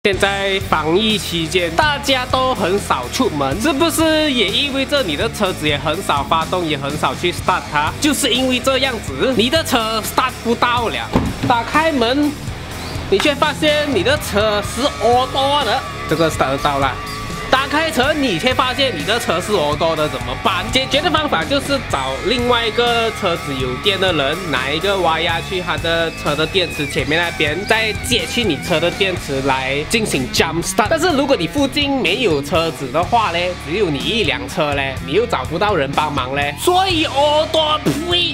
现在防疫期间，大家都很少出门，是不是也意味着你的车子也很少发动，也很少去 start 它？就是因为这样子，你的车 start 不到了。打开门，你却发现你的车是 auto 的，这个 start 得到了。打开车，你却发现你的车是 auto 的，怎么办？解决的方法就是找另外一个车子有电的人，拿一个挖压去他的车的电池前面那边，再接去你车的电池来进行 jump start。但是如果你附近没有车子的话呢，只有你一辆车呢，你又找不到人帮忙呢，所以 auto 呸。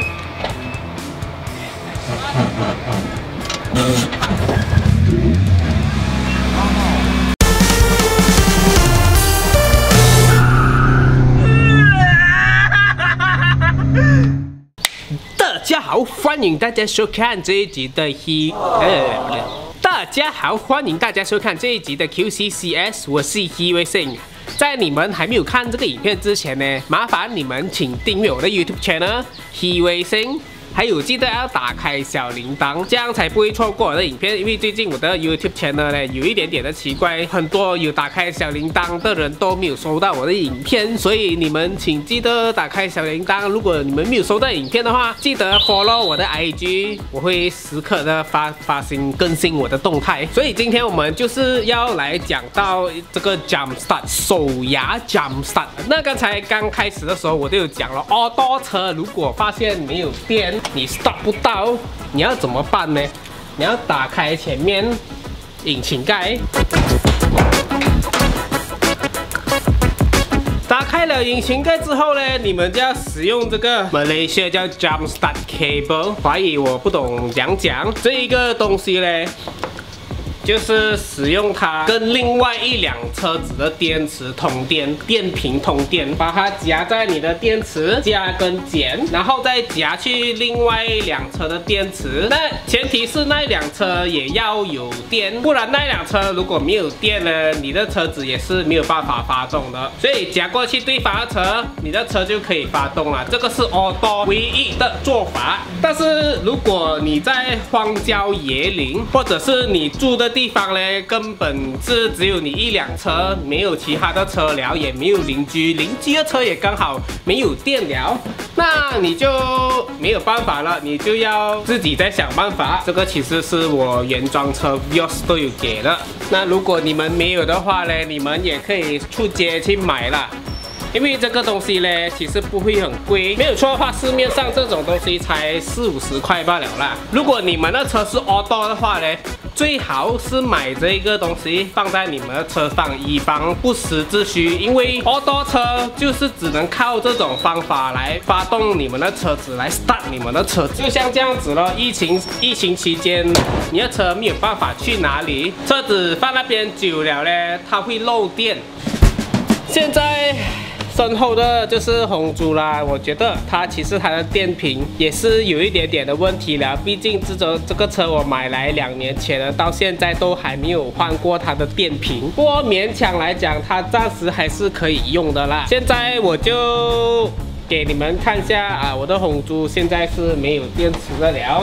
大家好，欢迎大家收看这一集的大家好，欢迎大家收看这一集的 QCCS， 我是 He-Racing。在你们还没有看这个影片之前呢，麻烦你们请订阅我的 YouTube channel He-Racing。还有记得要打开小铃铛，这样才不会错过我的影片。因为最近我的 YouTube channel 呢有一点点的奇怪，很多有打开小铃铛的人都没有收到我的影片，所以你们请记得打开小铃铛。如果你们没有收到影片的话，记得 follow 我的 IG， 我会时刻的更新我的动态。所以今天我们就是要来讲到这个 jump start 手牙 jump start。那刚才刚开始的时候我就有讲了，auto 车如果发现没有电，你 start 不到，你要怎么办呢？你要打开前面引擎盖，打开了引擎盖之后呢，你们就要使用这个 Malaysia 叫 Jump Start Cable， 华语我不懂讲这一个东西呢。就是使用它跟另外一辆车子的电池通电，电瓶通电，把它夹在你的电池加跟减，然后再夹去另外一辆车的电池。那前提是那一辆车也要有电，不然那一辆车如果没有电呢，你的车子也是没有办法发动的。所以夹过去对方的车，你的车就可以发动了。这个是 auto 唯一的做法。但是如果你在荒郊野岭，或者是你住的地方呢，根本是只有你一辆车，没有其他的车了，也没有邻居的车也刚好没有电了，那你就没有办法了，你就要自己再想办法。这个其实是我原装车 Vios 都有给的。那如果你们没有的话呢，你们也可以出街去买啦。因为这个东西呢，其实不会很贵，没有错的话，市面上这种东西才40-50块罢了啦。如果你们的车是 auto 的话呢，最好是买这个东西放在你们的车上，以防不时之需。因为 auto 车就是只能靠这种方法来发动你们的车子，来 start 你们的车子。就像这样子咯，疫情期间，你的车没有办法去哪里，车子放那边久了呢，它会漏电。现在身后的就是红猪啦，我觉得它其实它的电瓶也是有一点点的问题了，毕竟这个车我买来2年前了，到现在都还没有换过它的电瓶。不过勉强来讲，它暂时还是可以用的啦。现在我就给你们看一下啊，我的红猪现在是没有电池的了。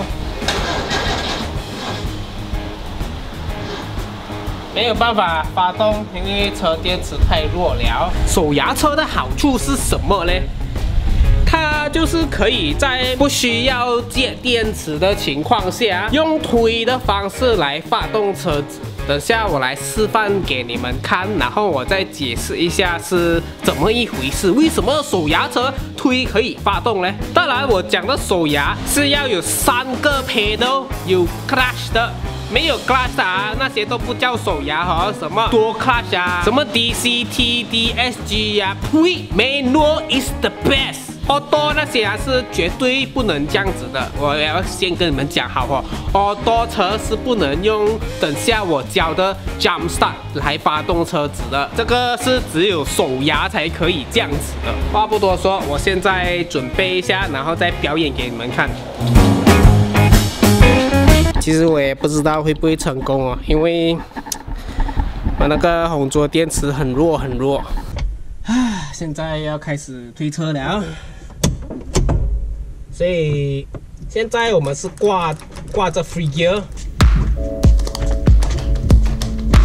没有办法发动，因为车电池太弱了。手牙车的好处是什么呢？它就是可以在不需要接电池的情况下，用推的方式来发动车子。等下我来示范给你们看，然后我再解释一下是怎么一回事，为什么手牙车推可以发动呢？当然，我讲的手牙是要有3个 pedal， 有 clutch 的。没有 clutch 啊，那些都不叫手牙哈，什么多 clutch 啊，什么 DCT、DSG 呀，呸 ，manual is the best。auto 那些啊是绝对不能这样子的，我要先跟你们讲好哦。auto 车是不能用等下我教的 jump start 来发动车子的，这个是只有手牙才可以这样子的。话不多说，我现在准备一下，然后再表演给你们看。其实我也不知道会不会成功哦，因为我那个红桌电池很弱。现在要开始推车了，所以现在我们是挂着 free gear，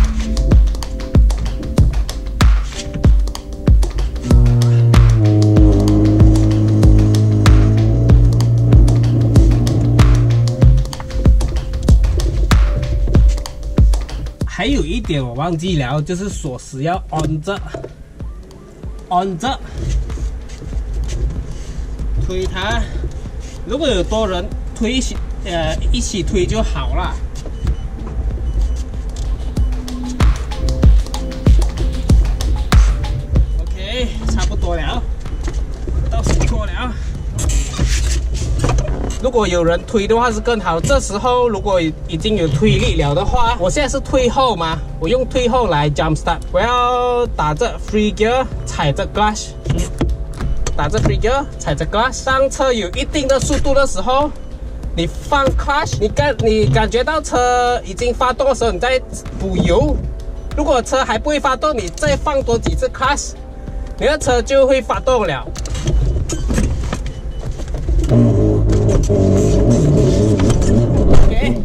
还有一点我忘记了，就是锁匙要 on 着推它。如果有多人推一起推就好了。OK， 差不多了，到时过了。如果有人推的话是更好。这时候如果已经有推力了的话，我现在是推后嘛，我用推后来 jump start。我要打着 free gear， 踩着 clutch， 打着 free gear， 踩着 clutch。当车有一定的速度的时候，你放 clutch， 你感觉到车已经发动的时候，你再补油。如果车还不会发动，你再放多几次 clutch， 你的车就会发动了。OK，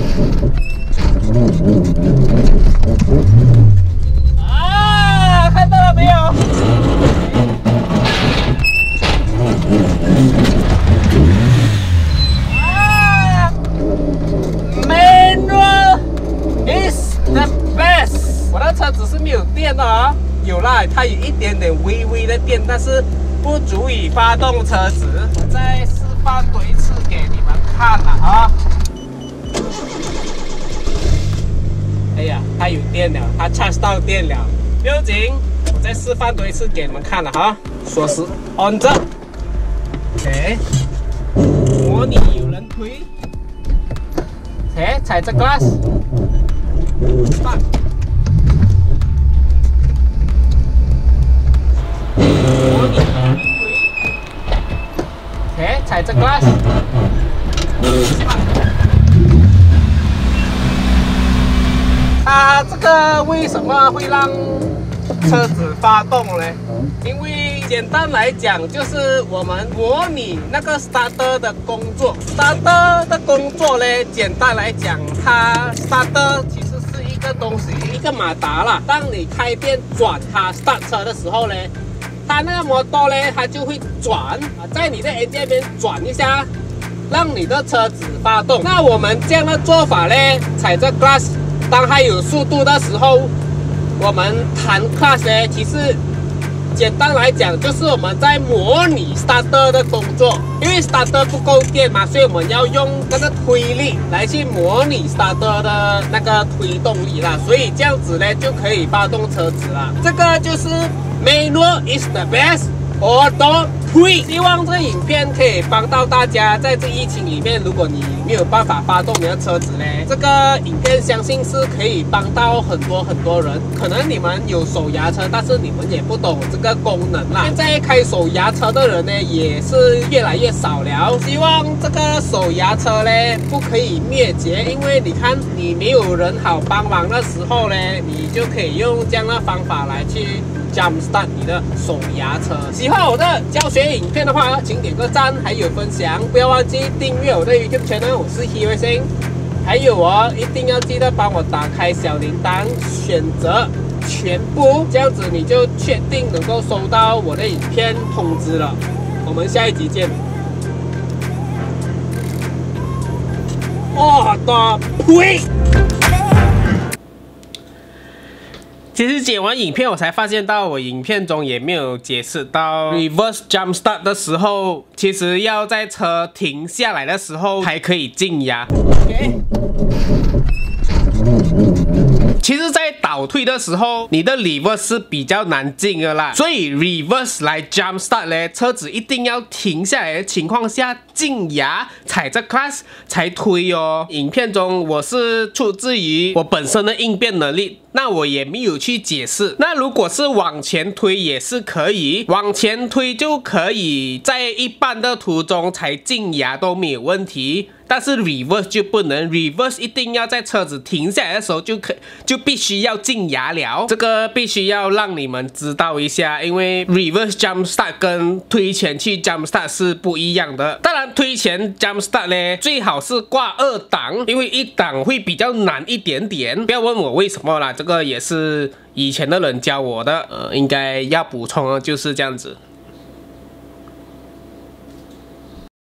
啊，看到了没有？啊 ，Manual is the best。我的车子是没有电的啊，有啦，它有一点点微微的电，但是不足以发动车子。我再示范多一次给你们看了啊！哎呀，它有电了，它 charge 到电了，不要紧，我再示范多一次给你们看了哈。锁匙 on 着 ，OK， 模拟有人推 ，OK， 踩着 glass， 放。模拟有人推 ，OK， 踩着 glass， 放。它这个为什么会让车子发动呢？因为简单来讲，就是我们模拟那个 starter 的工作。starter 的工作呢，简单来讲，它 starter 其实是一个东西，一个马达啦。当你开电转它 start 车的时候呢，它那个摩托呢，它就会转在你的 engine 这边转一下，让你的车子发动。那我们这样的做法呢，踩着 clutch。当它有速度的时候，我们弹 clutch 呢，其实简单来讲就是我们在模拟 starter 的工作。因为 starter 不够电嘛，所以我们要用那个推力来去模拟 starter 的那个推动力啦。所以这样子呢就可以发动车子啦。这个就是 manual is the best。我都推，希望这个影片可以帮到大家。在这疫情里面，如果你没有办法发动你的车子呢，这个影片相信是可以帮到很多人。可能你们有手牙车，但是你们也不懂这个功能啦。现在开手牙车的人呢，也是越来越少了。希望这个手牙车呢不可以灭绝，因为你看你没有人好帮忙的时候呢，你就可以用这样的方法来去jump start 你的手牙车。喜欢我的教学影片的话，请点个赞，还有分享，不要忘记订阅我的 YouTube channel。我是 Hero Sing， 还有一定要记得帮我打开小铃铛，选择全部，这样子你就确定能够收到我的影片通知了。我们下一集见。我的呸！其实剪完影片，我才发现到我影片中也没有解释到 reverse jump start 的时候，其实要在车停下来的时候才可以静压。Okay. 其实，在倒退的时候，你的 reverse 是比较难进的啦，所以 reverse 来 jump start 呢，车子一定要停下来的情况下静压，踩着 clutch 才推哦。影片中我是出自于我本身的应变能力，那我也没有去解释。那如果是往前推也是可以，往前推就可以在一半的途中才静压都没有问题。但是 reverse 就不能 ，reverse 一定要在车子停下来的时候就必须要静压了。这个必须要让你们知道一下，因为 reverse jump start 跟推前去 jump start 是不一样的。当然，推前 jump start 呢，最好是挂2档，因为1档会比较难一点点。不要问我为什么啦，这个也是以前的人教我的，应该要补充的就是这样子。